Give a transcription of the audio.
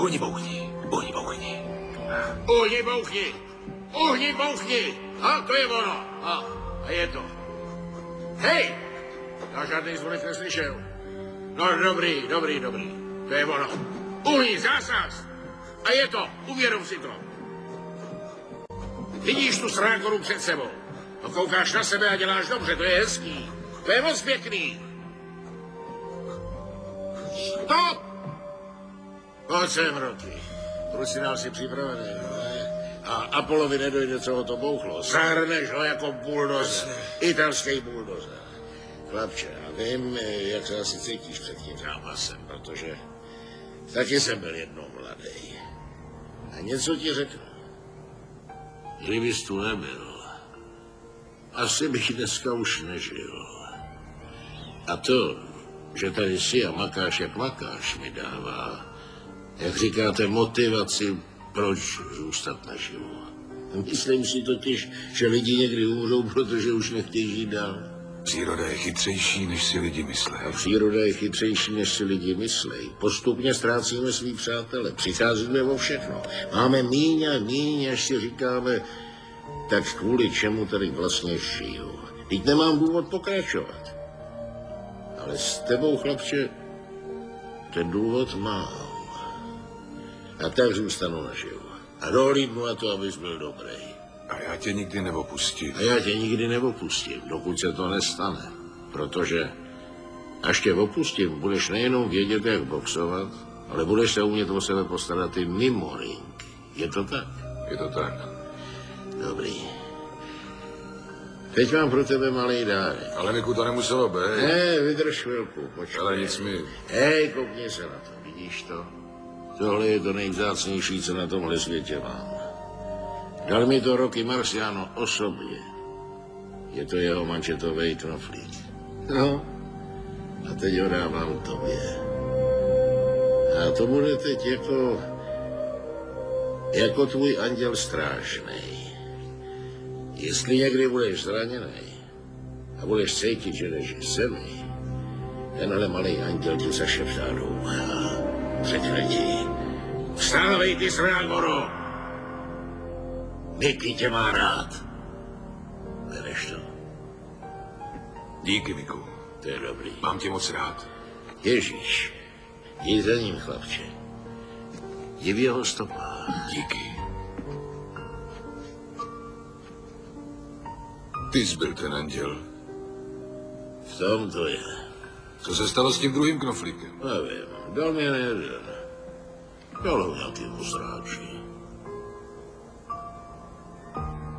Uhni bouchni. Uhni bouchni. Uhni bouchni. Uhni bouchni. A to je ono. A je to. Hej! Já žádný zvonek neslyšel. No dobrý. To je ono. Uhni, zásaz. A je to. Uvědom si to. Vidíš tu srágoru před sebou. No koukáš na sebe a děláš dobře, to je hezký. To je moc pěkný. Stop! Pojď sem, Rocky. Krucinál si připravený, ne? A Apollovi nedojde, co ho to bouchlo. Zahrneš ho jako buldozer. Italský buldozer. Chlapče, já vím, jak se asi cítíš před tím zápasem, protože taky jsem byl jednou mladý. A něco ti řeknu. Kdybys tu nebyl, asi bych dneska už nežil. A to, že tady jsi a makáš, jak makáš, mi dává, jak říkáte, motivaci, proč zůstat naživu. Myslím si totiž, že lidi někdy umřou, protože už nechtějí žít dál. Příroda je chytřejší, než si lidi myslí. A příroda je chytřejší, než si lidi myslí. Postupně ztrácíme svý přátele, přicházíme o všechno. Máme míň a míň, až si říkáme, tak kvůli čemu tady vlastně žiju. Teď nemám důvod pokračovat. Ale s tebou, chlapče, ten důvod mám. A tak zůstanu naživu. A dohlídnu na to, abys byl dobrý. A já tě nikdy neopustím. A já tě nikdy neopustím, dokud se to nestane. Protože až tě opustím, budeš nejenom vědět, jak boxovat, ale budeš se umět o sebe postarat i mimo ring. Je to tak? Je to tak. Dobrý. Teď mám pro tebe malý dárek. Ale Miku, to nemuselo být. Ne, vydrž chvilku, počkej. Ale nic mi... Hej, koukni se na to, vidíš to? Tohle je to nejvzácnější, co na tomhle světě mám. Dal mi to Rocky Marciano osobně. Je to jeho mančetový knoflík. No, a teď ho dávám tobě. A to bude teď jako tvůj anděl strážnej. Jestli někdy budeš zraněný a budeš cítit, že jdeš k zemi, tenhle malý anděl ti zašeptá do ucha. Řekne ti, vstávej ty srágoro, Mickey tě má rád. Bereš to? Díky, Miku. To je dobrý. Mám tě moc rád. Ježíš, jdi za ním, chlapče. Jdi v jeho stopách. Díky. Ty jsi byl ten anděl. V tom to je. Co se stalo s tím druhým knoflíkem? Nevím, dal mě nejeden. Dal ho nějaký postráčí.